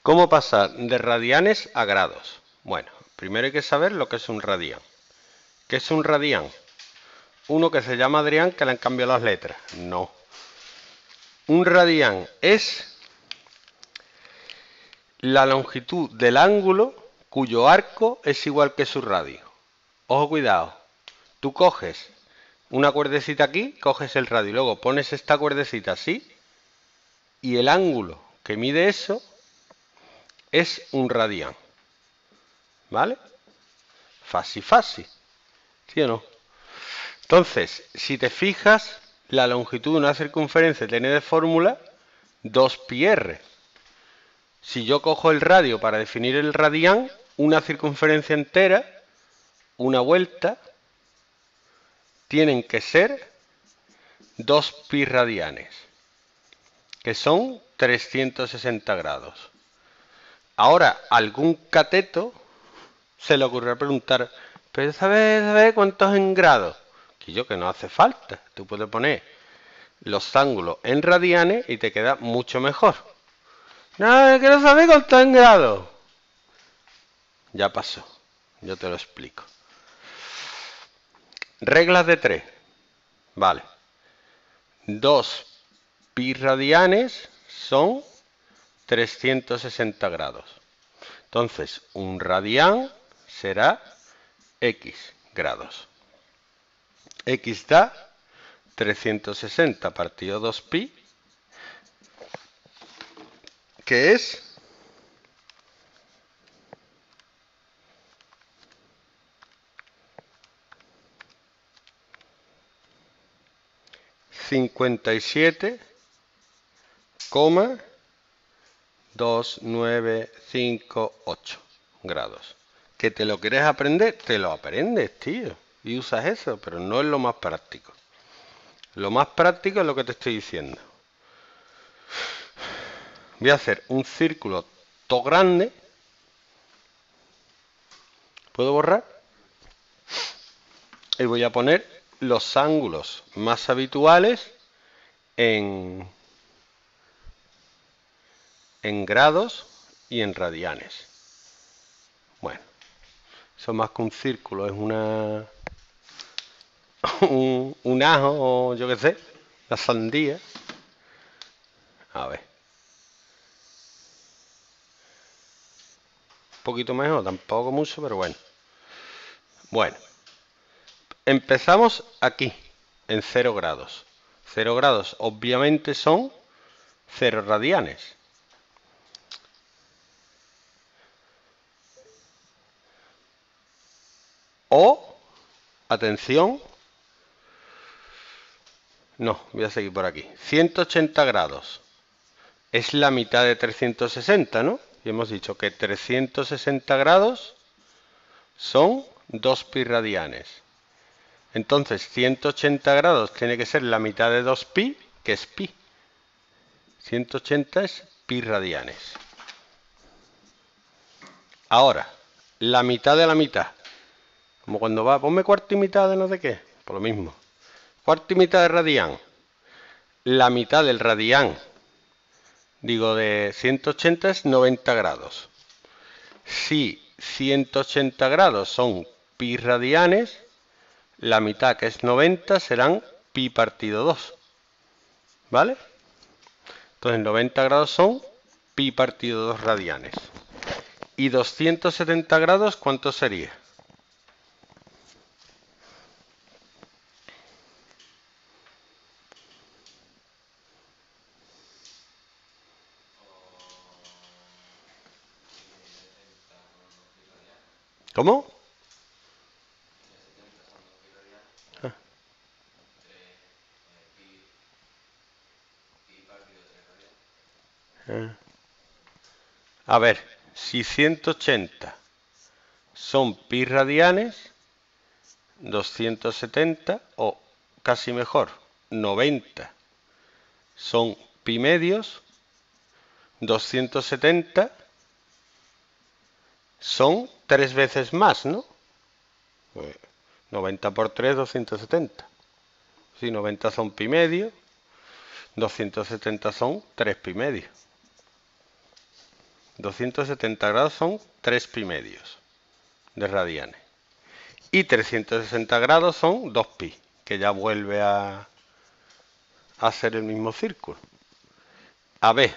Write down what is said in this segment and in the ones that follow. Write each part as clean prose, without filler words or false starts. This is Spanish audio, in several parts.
¿Cómo pasar de radianes a grados? Bueno, primero hay que saber lo que es un radián. ¿Qué es un radián? Uno que se llama Adrián que le han cambiado las letras. No. Un radián es la longitud del ángulo cuyo arco es igual que su radio. Ojo, cuidado. Tú coges una cuerdecita aquí, coges el radio y luego pones esta cuerdecita así y el ángulo que mide eso es un radián. ¿Vale? Fácil, fácil. ¿Sí o no? Entonces, si te fijas, la longitud de una circunferencia tiene de fórmula 2πr. Si yo cojo el radio para definir el radián, una circunferencia entera, una vuelta, tienen que ser 2π radianes, que son 360 grados. Ahora, algún cateto se le ocurrió preguntar, pero ¿sabes cuántos en grados? Que no hace falta. Tú puedes poner los ángulos en radianes y te queda mucho mejor. No, quiero saber cuántos en grados. Ya pasó. Yo te lo explico. Reglas de 3. Vale. 2π radianes son 360 grados. Entonces, un radián será x grados. X da 360 partido 2π, que es 57,2958 grados. ¿Que te lo quieres aprender? Te lo aprendes, tío. Y usas eso, pero no es lo más práctico. Lo más práctico es lo que te estoy diciendo. Voy a hacer un círculo todo grande. ¿Puedo borrar? Y voy a poner los ángulos más habituales en grados y en radianes. Bueno, eso más que un círculo, es un ajo o yo qué sé, la sandía. A ver. Un poquito mejor, tampoco mucho, pero bueno. Bueno, empezamos aquí, en 0 grados. 0 grados obviamente son 0 radianes. O, atención, no, voy a seguir por aquí. 180 grados es la mitad de 360, ¿no? Y hemos dicho que 360 grados son 2π radianes. Entonces, 180 grados tiene que ser la mitad de 2π, que es pi. 180 es pi radianes. Ahora, la mitad de la mitad. Como cuando va, ponme cuarto y mitad de no sé qué. Por lo mismo. Cuarto y mitad de radián. La mitad del radián, digo, de 180 es 90 grados. Si 180 grados son pi radianes, la mitad, que es 90, serán pi partido 2. ¿Vale? Entonces 90 grados son pi partido 2 radianes. ¿Y 270 grados cuánto sería? ¿Cómo? A ver, si 180 son pi radianes, 270 o casi mejor, 90 son pi medios, 270 son 3 veces más, ¿no? 90 por 3, 270. Si 90 son pi medio, 270 son 3 pi medio. 270 grados son 3 pi medios de radianes. Y 360 grados son 2 pi, que ya vuelve a ser el mismo círculo. A ver.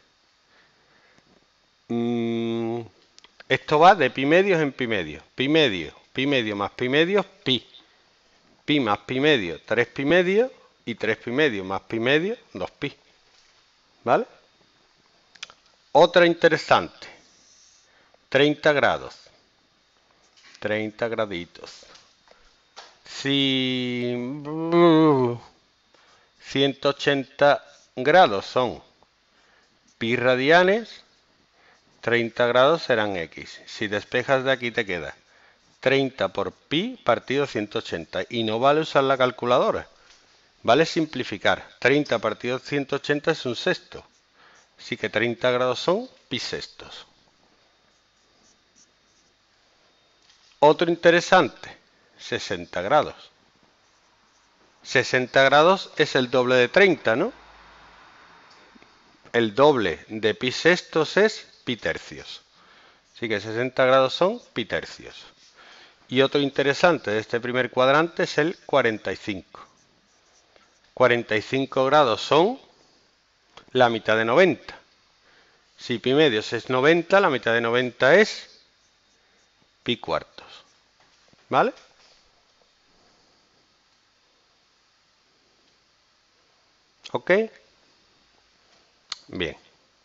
Esto va de pi medios en pi medios. Pi medio más pi medios, pi. Pi más pi medio, 3 pi medios. Y 3 pi medio más pi medio, 2 pi. ¿Vale? Otra interesante. 30 grados. 30 graditos. Si 180 grados son pi radianes, 30 grados serán x. Si despejas de aquí te queda 30 por pi partido 180. Y no vale usar la calculadora. Vale simplificar. 30 partido 180 es un sexto. Así que 30 grados son pi sextos. Otro interesante. 60 grados. 60 grados es el doble de 30, ¿no? El doble de pi sextos es pi tercios. Así que 60 grados son pi tercios. Y otro interesante de este primer cuadrante es el 45. 45 grados son la mitad de 90. Si pi medios es 90, la mitad de 90 es pi cuartos. ¿Vale? ¿Ok? Bien.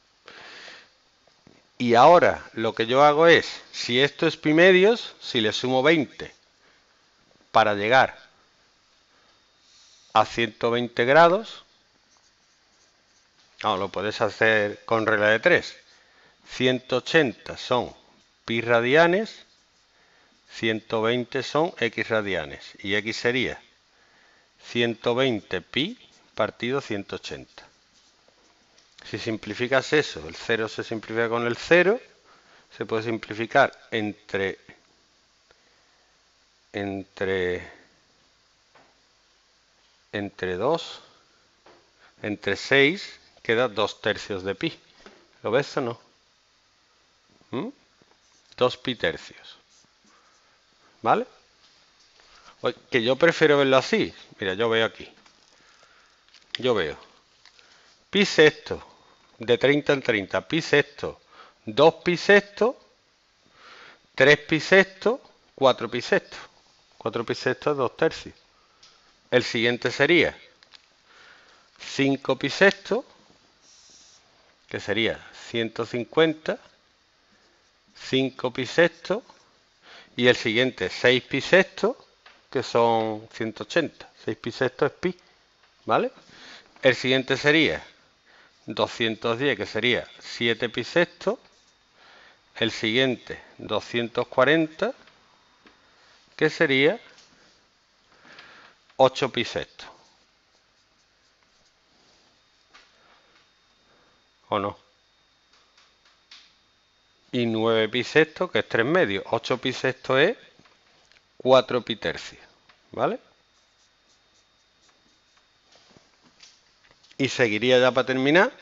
Y ahora lo que yo hago es, si esto es pi medios, si le sumo 20 para llegar a 120 grados, lo puedes hacer con regla de 3. 180 son pi radianes, 120 son x radianes. Y x sería 120 pi partido 180. Si simplificas eso, el 0 se simplifica con el 0, se puede simplificar entre 2, entre 6, queda 2 tercios de pi. ¿Lo ves o no? 2 pi tercios. ¿Vale? Que yo prefiero verlo así. Mira, yo veo aquí. Yo veo pi sexto de 30 en 30, pi sexto, 2 pi sexto, 3 pi sexto, 4 pi sexto. 4 pi sexto es 2 tercios. El siguiente sería 5 pi sexto, que sería 150, 5 pi sexto, y el siguiente 6 pi sexto, que son 180. 6 pi sexto es pi, ¿vale? El siguiente sería 210, que sería 7 pi sexto. El siguiente 240, que sería 8 pi sexto. ¿O no? Y 9 pi sexto, que es 3 medios. 8 pi sexto es 4 pi tercios. ¿Vale? Y seguiría ya para terminar.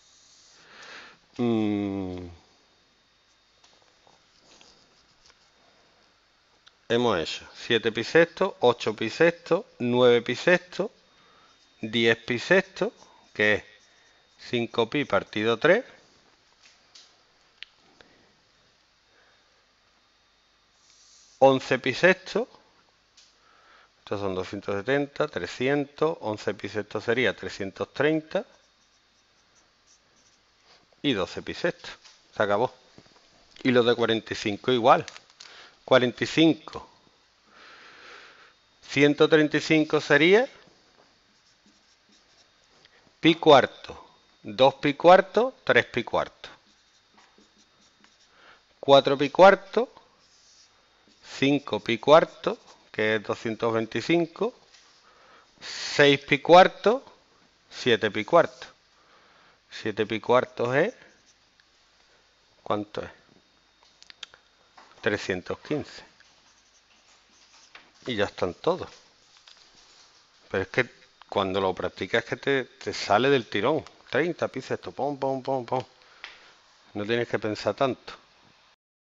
Hemos hecho 7 pi sexto, 8 pi sexto, 9 pi sexto, 10 pi sexto, que es 5 pi partido 3. 11 pi sexto. Estos son 270, 300. 11 pi sexto sería 330. Y 12 pi sexto. Se acabó. Y los de 45 igual. 45. 135 sería pi cuarto, 2 pi cuarto, 3 pi cuarto. 4 pi cuarto, 5 pi cuarto, que es 225. 6 pi cuarto, 7 pi cuarto. 7 pi cuartos es... ¿Cuánto es? 315. Y ya están todos. Pero es que cuando lo practicas es que te sale del tirón. 30 pi sexto, pom, pom, pom, pom. no tienes que pensar tanto.